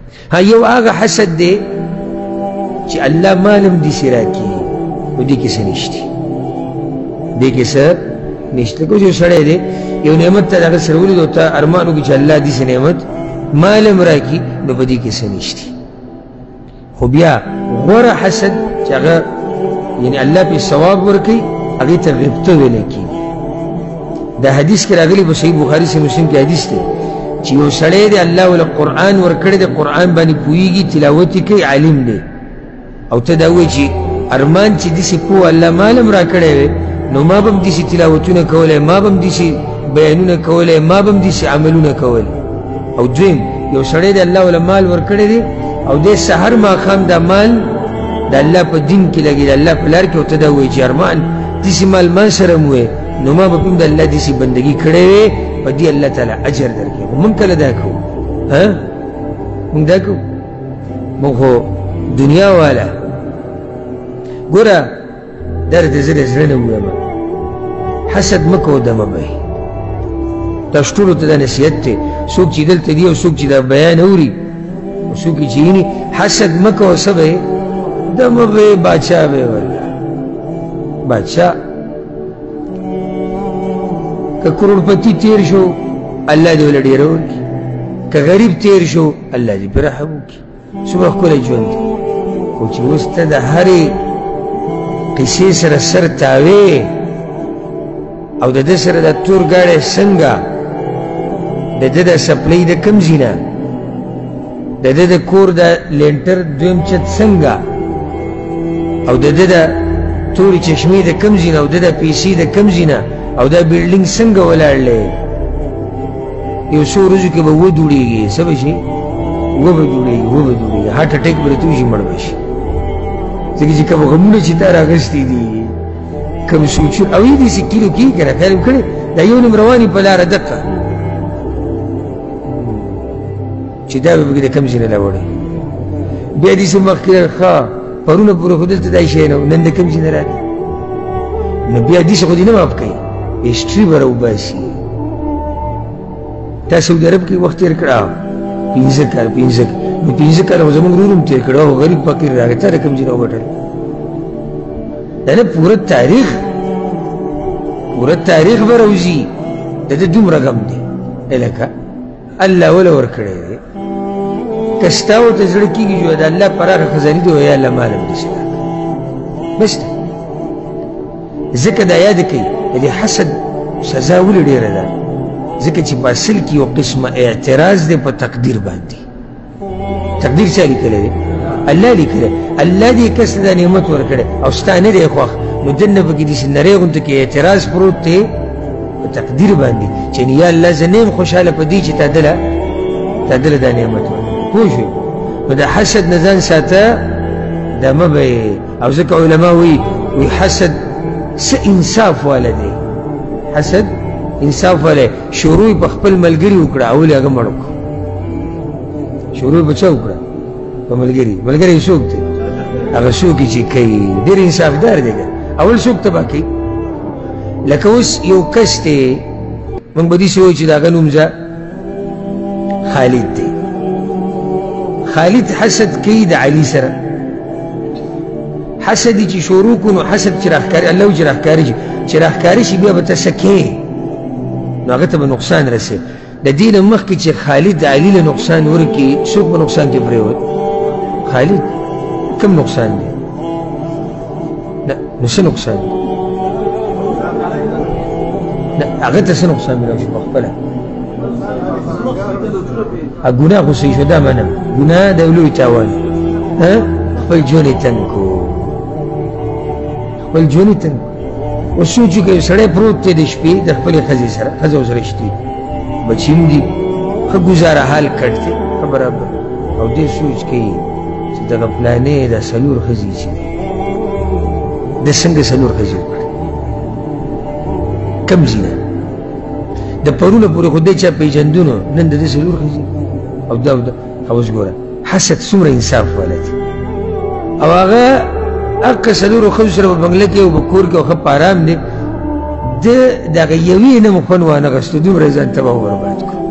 ها یو هغه حسد دی چې الله مالم دې سي راکړي نو دې کې څه نشته دې کې څه نشته کوم یو سړی دی یو نعمت ته هغه سره ولید او ته ارمان وکړي چې الله دې نعمت مالم راکړي نو په دې کې څه نشته خو بیا غوره حسد چې هغه یعنی الله په ثواب ورکړي هغې ته غبطه ویلی کېږي دا حدیث کې راغلی په صحیح بخاري صحیح مسلم کې حدیث دی چې یو سړی دی الله ول قرآن ورکړی دی قرآن باندې پوهېږي تلاوت یې کوي عالم دی او ته دا وایي چې ارمان چې داسې پوه الله مالم راکړی وی نو ما به هم داسې تلاوتونه کولی ما به هم داسې بیانونه کولی ما به هم داسې عملونه کولی او دویم یو سړی دی الله ول مال ورکړی دی او دی سحر ماښام دا مال د الله په دین کې لګي د الله په لار کې او ته دا وایي چې ارمان داسې مال ما سره م وی نو ما به هم د الله داسې بندګي کړی وی په دې الله تعالی اجر درکوي خو موږ کله دا کوو موږ دا کوو موږ خو دنیا والا ګوره درته زه د زړه نه ووایم حسد مه کوه د مه بهي تاسو ټولو ته دا نصیحت دی څوک چې دلته دي او څوک چې دا بیان اوري او څوک چې ویني حسد مه کوه څه به د مه بهي باچا به والله باچا که کروڑپتی تیر شو الله دې ول ډېره ورکړي که غریب تیر شو الله دې پرې رحم وکړي څومره ښکلی ژوند دی خو چې اوس ته د هرې قصې سره سر تاوې او د ده سره د تور ګاډی څنګه د ده د سپلۍ د کوم ځای نه د ده د کور د لینټر دویم چت څنګه او د ده د تورې چشمې د کوم ځای نه او د د پیسې د کوم ځای نه او دا بلډینګ څنګه ولاړلی یو څو ورځو کې به ودوړېږي څه به شي وبه جوړېږي هارټ اټیک به راته وشي مړ به شي ځکه چې کوم غمونه چې تا راغستي دي کوم سوچونه او یې داسې کیلو کېږي که نه خیال مې کړی دا یو نیم رواني په لاره دقه چې دا به پکې د کوم ځای نه راوړی بیا داسې مخکې ښه پرونه پورې خو دلته دا شی نه و نن د کوم ځای نه راځي نو بیا داسې خو دې نه معاف کوي هسټري به راوباسي تا سعودي عرب کې وخت تېر کړه 15 کال نو 15 کاله خو زموږ ورور هم تېر کړه او غریب فقیر راغی تا د کوم ځای نه وګټل دا نه پوره تاریخ به راوځي د ده دومره غم دی لکه الله وله ورکړی دی که ستا ورته زړه کېږي چې د الله پراخه خزانې دي یا الله مال هم داسې راکړه بس دی ځکه دا یاد کوي د دې حسد سزا ولې ډېره ده ځکه چې په اصل کې یو قسمه اعتراض دی په تقدیر باندې تقدیر چا لیکلی دی الله لیکلی الله دې کس ته دا نعمت ورکړی او ستا نه دی خوښ نو دننه پکې داسې نری غوندې کې اعتراض پروت دی په تقدیر باندې چې یا الله زه نه یم خوشحاله په دې چې تا دله دا نعمت ورکړی پوه شوې نو د حسد نه ځان ساته دا مه به او ځکه علما وایي حسد څه انصاف والا دی حسد انصاف والا شروع په خپل ملګري وکړه اول هغه مړ کړو شروع به چا وکړه په ملګري څوک دی هغه څوک چې کوي ډېر انصافدار دی اول څوک تباه کوي لکه اوس یو کس دی موږ به داسې وایو چې د هغه نوم خالد دی خالد حسد کوي د علي سره حسد چې شروع کړو نو حسد چې راښکاري الله چې راښکاري شي بیا به ته څه کوې نو هغه ته به نقصان رسي د دې نه مخکې چې خالد علي له نقصان ورکړي څوک به نقصان کې پرېوت خالد کوم نقصان دی نه نو څه نقصان دی نه هغه ته څه نقصان میلاو شي په خپله ګناه خو صحیح شو دا منم ګناه د لوی تاوان خپل ژوند یې تنګ کړو خپل ژوند یې تنګ اوس سوچ وکړئ سړی پروت دی د شپې د خپلې ښځې سره ښځه اوس رشتې بچي هم دي ښه ګزاره حال کټ دی ښه برابر او دې سوچ کوي چې دغه پلانې دا 4 ښځې چې دي د څنګه 4 ښځې وکړي کوم ځای نه د پرونه پورې خو دی چا پېژندو نو نن د دې 4 ښځې او دا اوس ګوره حسد څومره انصاف والا دی او هغه اکه 4 ښځو سره په بنګله کې او په کور کې او ښه په ارام دی د دغه یوې نه مو خوند وانه غوښتو دومره ځان تباه او برباد کړو